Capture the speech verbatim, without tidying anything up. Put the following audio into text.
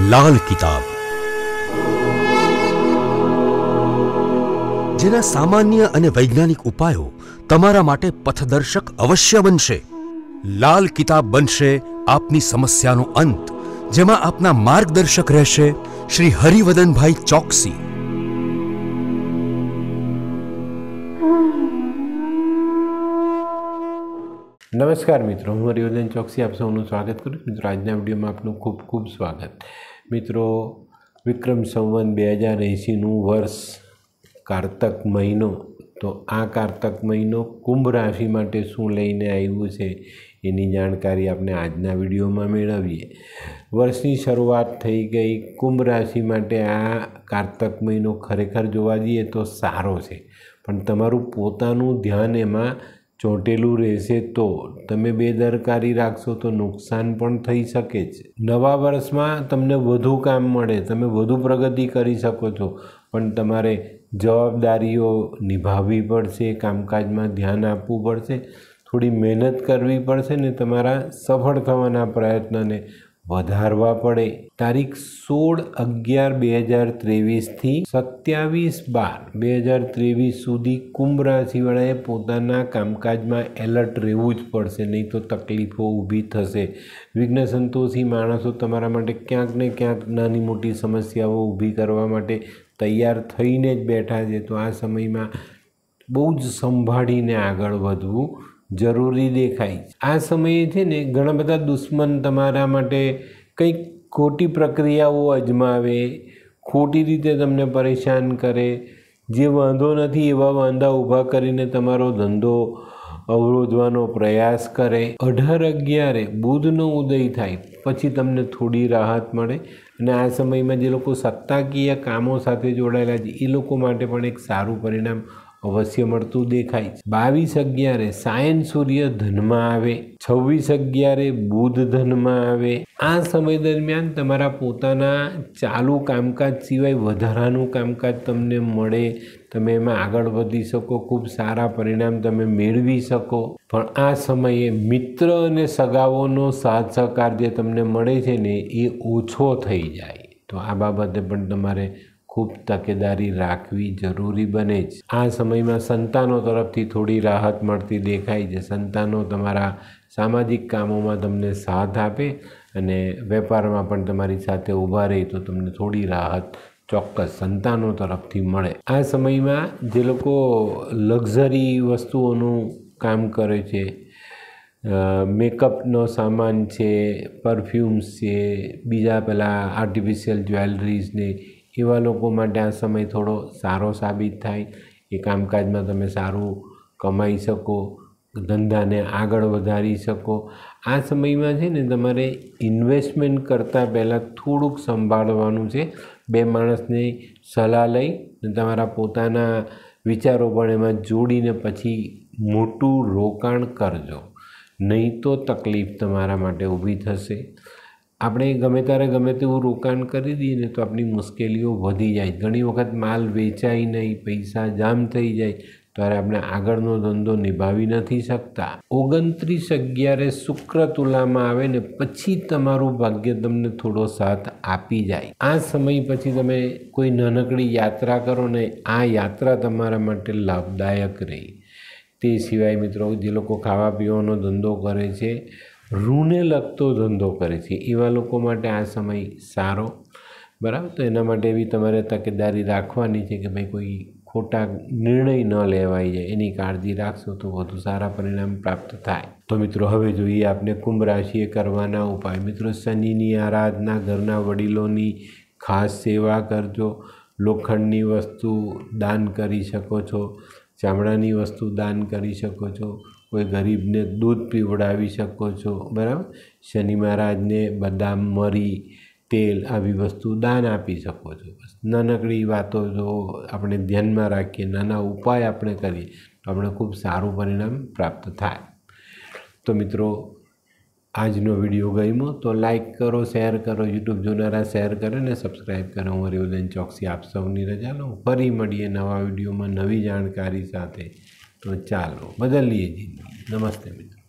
લાલ કિતાબ, જેના સામાન્ય અને વૈજ્ઞાનિક ઉપાયો તમારા માટે પથદર્શક અવશ્ય બનશે। લાલ કિતાબ બનશે આપની સમસ્યાનો અંત, જેમાં આપના માર્ગદર્શક રહેશે શ્રી હરિવદનભાઈ ચોકસી। नमस्कार मित्रों, हूँ हरिवदन चौकसी आप सबनु स्वागत करूँ। मित्रों, आजना विडियो में आपनु खूब खूब स्वागत। मित्रों, विक्रम संवत बे हज़ार एशीनु वर्ष कार्तक महीनो, तो आ कार्तक महीनो कुंभ राशि माटे शुं लईने आव्युं छे एनी जानकारी आपने आजना विडियो में मेळवीए। वर्षनी शरूआत थई गई। कुंभ राशि माटे आ कार्तक महीनो खरेखर जोवा जईए तो सारो छे, पण तमारुं पोतानुं ध्यान एमां ચોંટેલું રહેશે તો તમે બેદરકારી રાખશો તો નુકસાન પણ થઈ શકે છે। નવા વર્ષમાં તમને વધુ કામ મળે, તમે વધુ પ્રગતિ કરી શકો છો, પણ તમારે જવાબદારીઓ નિભાવવી પડશે, કામકાજમાં ધ્યાન આપવું પડશે, થોડી મહેનત કરવી પડશે ને તમારા સફળ થવાના પ્રયત્નને વધારવા પડે। તારીખ સોળ અગિયાર બે હજાર ત્રેવીસથી સત્યાવીસ બાર બે હજાર ત્રેવીસ સુધી કુંભ રાશિવાળાએ પોતાના કામકાજમાં એલર્ટ રહેવું જ પડશે, નહીં તો તકલીફો ઊભી થશે। વિઘ્ન સંતોષી માણસો તમારા માટે ક્યાંક ને ક્યાંક નાની મોટી સમસ્યાઓ ઊભી કરવા માટે તૈયાર થઈને જ બેઠા છે। તો આ સમયમાં બહુ જ સંભાળીને આગળ વધવું જરૂરી દેખાય। આ સમયે છે ને ઘણા બધા દુશ્મન તમારા માટે કંઈક ખોટી પ્રક્રિયાઓ અજમાવે, ખોટી રીતે તમને પરેશાન કરે, જે વાંધો નથી એવા વાંધા ઊભા કરીને તમારો ધંધો અવરોધવાનો પ્રયાસ કરે। અઢાર અગિયારે બુધનો ઉદય થાય પછી તમને થોડી રાહત મળે, અને આ સમયમાં જે લોકો સત્તાકીય કામો સાથે જોડાયેલા છે એ લોકો માટે પણ એક સારું પરિણામ અવશ્ય મળતું દેખાય છે। બાવીસ અગિયારે સાયન સૂર્ય ધનમાં આવે, છવ્વીસ અગિયારે બુધ ધનમાં આવે। આ સમય દરમિયાન તમારા પોતાના ચાલુ કામકાજ સિવાય વધારાનું કામકાજ તમને મળે, તમે એમાં આગળ વધી શકો, ખૂબ સારા પરિણામ તમે મેળવી શકો। પણ આ સમયે મિત્ર અને સગાઓનો સાથ સહકાર જે તમને મળે છે ને એ ઓછો થઈ જાય, તો આ બાબતે પણ તમારે ખૂબ તકેદારી રાખવી જરૂરી બને છે। આ સમયમાં સંતાનો તરફથી થોડી રાહત મળતી દેખાય છે। સંતાનો તમારા સામાજિક કામોમાં તમને સાથ આપે અને વેપારમાં પણ તમારી સાથે ઊભા રહે તો તમને થોડી રાહત ચોક્કસ સંતાનો તરફથી મળે। આ સમયમાં જે લોકો લક્ઝરી વસ્તુઓનું કામ કરે છે, મેકઅપનો સામાન છે, પરફ્યુમ્સ છે, બીજા પેલા આર્ટિફિશિયલ જ્વેલરીઝને, એવા લોકો માટે આ સમય થોડો સારો સાબિત થાય। એ કામકાજમાં તમે સારું કમાઈ શકો, ધંધાને આગળ વધારી શકો। આ સમયમાં છે ને તમારે ઇન્વેસ્ટમેન્ટ કરતાં પહેલાં થોડુંક સંભાળવાનું છે। બે માણસની સલાહ લઈ તમારા પોતાના વિચારો પણ એમાં જોડીને પછી મોટું રોકાણ કરજો, નહીં તો તકલીફ તમારા માટે ઊભી થશે। આપણે ગમે ત્યારે ગમે તેવું રોકાણ કરી દઈએ ને તો આપણી મુશ્કેલીઓ વધી જાય। ઘણી વખત માલ વેચાય નહીં, પૈસા જામ થઈ જાય, ત્યારે આપણે આગળનો ધંધો નિભાવી નથી શકતા। ઓગણત્રીસ અગિયારે શુક્ર તુલામાં આવે ને પછી તમારું ભાગ્ય તમને થોડો સાથ આપી જાય। આ સમય પછી તમે કોઈ નાનકડી યાત્રા કરો ને, આ યાત્રા તમારા માટે લાભદાયક રહી। તે સિવાય મિત્રો, જે લોકો ખાવા પીવાનો ધંધો કરે છે, રૂને લગતો ધંધો કરે છે, એવા લોકો માટે આ સમય સારો, બરાબર। તો એના માટે એવી તમારે તકેદારી રાખવાની છે કે ભાઈ કોઈ ખોટા નિર્ણય ન લેવાઈ જાય, એની કાળજી રાખશો તો વધુ સારા પરિણામ પ્રાપ્ત થાય। તો મિત્રો, હવે જોઈએ આપણે કુંભ રાશિએ કરવાના ઉપાય। મિત્રો, શનિની આરાધના, ઘરના વડીલોની ખાસ સેવા કરજો, લોખંડની વસ્તુ દાન કરી શકો છો, ચામડાની વસ્તુ દાન કરી શકો છો, કોઈ ગરીબને દૂધ પીવડાવી શકો છો, બરાબર। શનિ મહારાજને બદામ, મરી, તેલ આવી વસ્તુ દાન આપી શકો છો। બસ નાનકડી વાતો જો આપણે ધ્યાનમાં રાખીએ, નાના ઉપાય આપણે કરીએ તો આપણે ખૂબ સારું પરિણામ પ્રાપ્ત થાય। તો મિત્રો, આજનો વિડીયો ગમ્યો તો લાઈક કરો, શેર કરો, યુટ્યુબ જોનારા શેર કરો ને સબસ્ક્રાઈબ કરો। હું હરિવદન ચોકસી આપ સૌની રજા લઉં। ફરી મળીએ નવા વિડીયોમાં નવી જાણકારી સાથે। તો ચાલો બદલીએ જિંદગી। નમસ્તે મિત્રો।